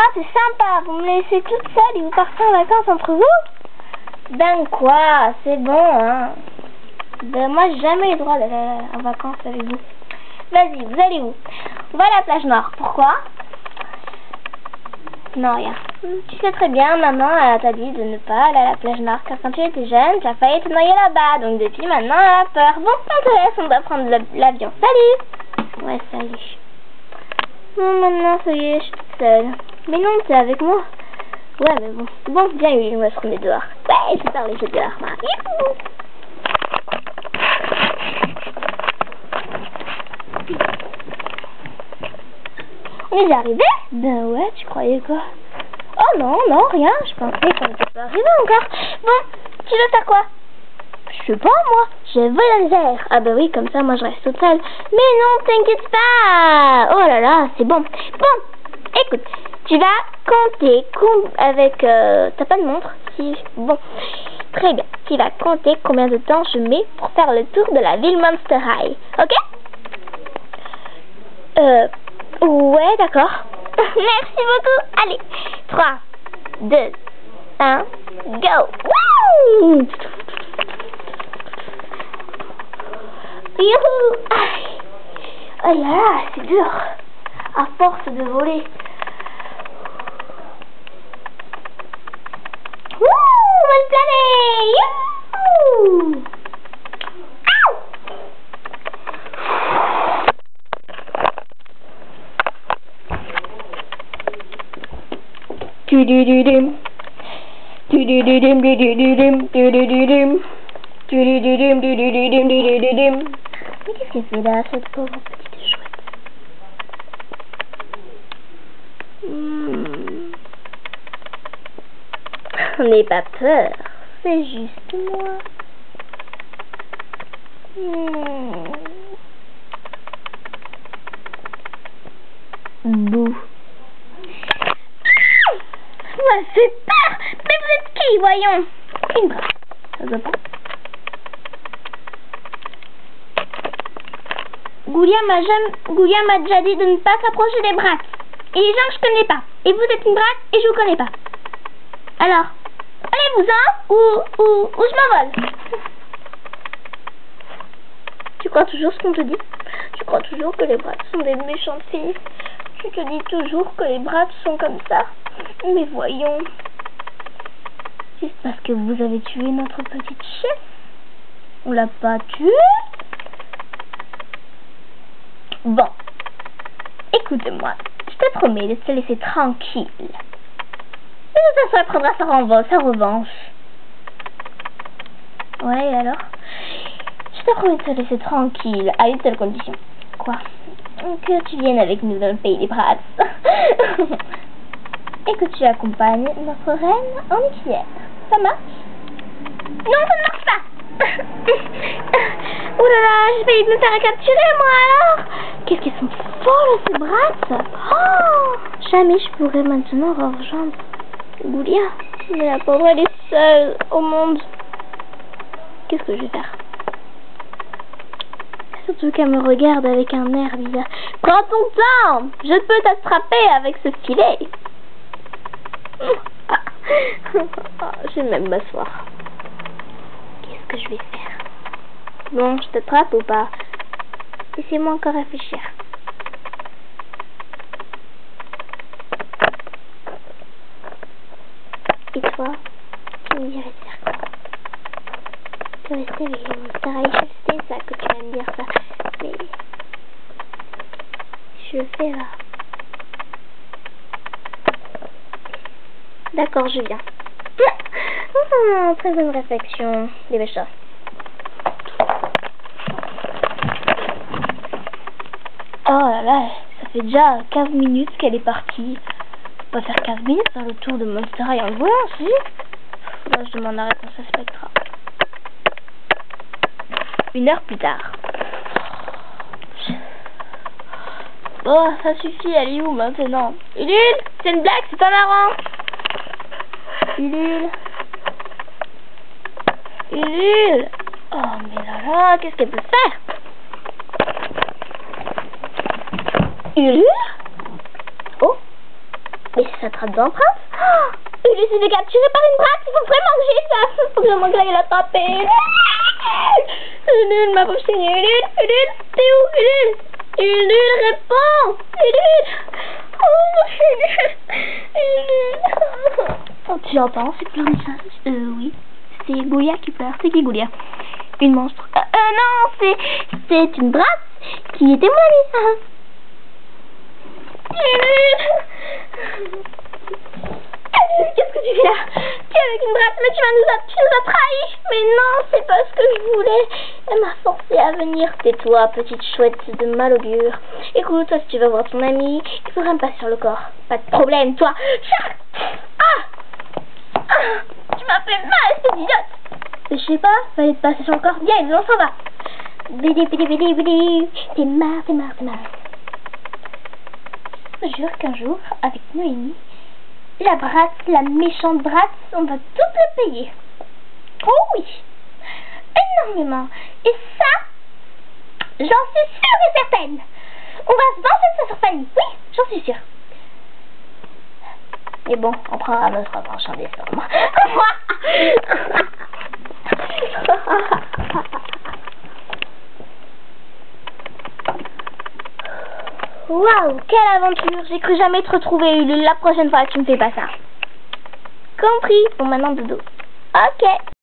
c'est sympa. Vous me laissez toute seule et vous partez en vacances entre vous? Ben quoi, c'est bon, hein. Ben moi, j'ai jamais eu le droit d'aller en vacances avec vous. Vas-y, vous allez où? On va à la plage Nord. Pourquoi? Non, rien. Tu sais très bien, maman t'a dit de ne pas aller à la plage Nord, car quand tu étais jeune, tu as failli te noyer là-bas. Donc depuis maintenant, elle a peur. Bon, on te laisse, on doit prendre l'avion. Salut! Ouais, salut. Bon, maintenant, ça y est, je suis toute seule. Mais non, t'es avec moi. Ouais, mais bon. Bon, viens, on va se promener dehors. Ouais, je vais faire les jeux dehors, moi. Youhou! On est déjà arrivé? Ben ouais, tu croyais quoi? Oh non, non, rien. Je pensais qu'on n'était pas arrivé encore. Bon, tu veux faire quoi? Je sais pas, moi. Je vole dans les airs. Ah ben oui, comme ça, moi, je reste toute seule. Mais non, t'inquiète pas. Oh là là, c'est bon. Bon, écoute, tu vas compter avec... T'as pas de montre? Si. Bon, très bien. Tu vas compter combien de temps je mets pour faire le tour de la ville Monster High. Ok? Ouais, d'accord. Merci beaucoup. Allez, 3, 2, 1, go. Wouh! Youhou! Oh là là, c'est dur. À force de voler. Wouh! On va le planer! Youhou! Tu-du-du-dim. Tu-du-du-dim, du-du-du-dim, du-du-du-dim. Tu-du-du-dim, du-du-du-dim, du-du-du-dim. Mais qu'est-ce qu'elle fait là, cette pauvre petite chouette? N'aie pas peur, c'est juste moi. Bouh. Ça me fait peur. Mais vous êtes qui, voyons? Une brasse. Ça se voit pas. Goulia m'a déjà dit de ne pas s'approcher des brats. Et les gens que je connais pas. Et vous êtes une brasse et je vous connais pas. Alors, allez-vous-en ou je m'envole. Tu crois toujours ce qu'on te dit? Tu crois toujours que les brats sont des méchantes filles? Tu te dis toujours que les brats sont comme ça? Mais voyons. C'est parce que vous avez tué notre petite chef. On l'a pas tuée? Bon. Écoute-moi. Je te promets de te laisser tranquille. Mais de toute façon, elle prendra sa revanche. Ouais, et alors? Je te promets de te laisser tranquille, à une seule condition. Quoi? Que tu viennes avec nous dans le pays des brats. Et que tu accompagnes notre reine en hiver. Ça marche? Non, ça ne marche pas. Oh là là, j'ai failli me faire capturer, moi, alors. Qu'est-ce qu'ils sont folles, ces brats. Oh, jamais je pourrais maintenant rejoindre Goulia. Mais la pauvre, elle est seule au monde. Qu'est-ce que je vais faire? Surtout qu'elle me regarde avec un air bizarre. Prends ton temps. Je peux t'attraper avec ce filet. Je vais même m'asseoir. Qu'est-ce que je vais faire? Bon, je t'attrape ou pas? Laissez-moi encore réfléchir. Et toi, tu me dirais de faire quoi? Tu restais avec les Monster High, je sais ça que tu vas me dire ça. Mais je le fais là. D'accord, je viens. Très bonne réflexion. Dépêche-toi. Oh là là, ça fait déjà 15 minutes qu'elle est partie. On va faire 15 minutes faire le tour de Monster High en volant, si. Là, je demande la réponse à Spectra. 1 heure plus tard. Bon, ça suffit, elle est où maintenant? Ulule, c'est une blague, c'est pas marrant. Ulule. Ulule. Oh, mais là là, qu'est-ce qu'elle peut faire? Ulule. Oh, Mais c'est sa trace d'empreinte. Oh, Ulule s'est fait capturer par une braque. Il faut vraiment que j'aille ça. Il faut vraiment que j'aille l'attraper. Ulule, ma pauvre chérie. Ulule, Ulule, t'es où, Ulule? Ulule, réponds. Ulule. Oh, Ulule. Ulule. Oh, tu l'entends, c'est plein de messages. Oui. C'est Goulia qui pleure. C'est qui Goulia? Une monstre. Non, c'est une braque qui était mon amie. Qu'est-ce que tu fais là? Tu es avec une braque, mais tu nous as trahis. Mais non, c'est pas ce que je voulais. Elle m'a forcé à venir. Tais-toi, petite chouette de mal augure. Écoute, toi, si tu veux voir ton ami, il faudra me passer sur le corps. Pas de problème, toi. Tu m'as fait mal, cette idiote. Je sais pas, fallait te passer sur le corps. Viens, on s'en va. Bidi, bidi, bidi, bidi. T'es marre, t'es marre, t'es marre. Je jure qu'un jour, avec Noémie, la Bratz, la méchante Bratz, on va tout le payer. Oh oui, énormément. Et ça, j'en suis sûre et certaine. On va se venger de ça sur Fanny. Oui, j'en suis sûre. Mais bon, on prendra notre revanche en décembre. Waouh, quelle aventure! J'ai cru jamais te retrouver, Ulule. La prochaine fois, tu me fais pas ça. Compris. Bon, maintenant, dodo. Ok.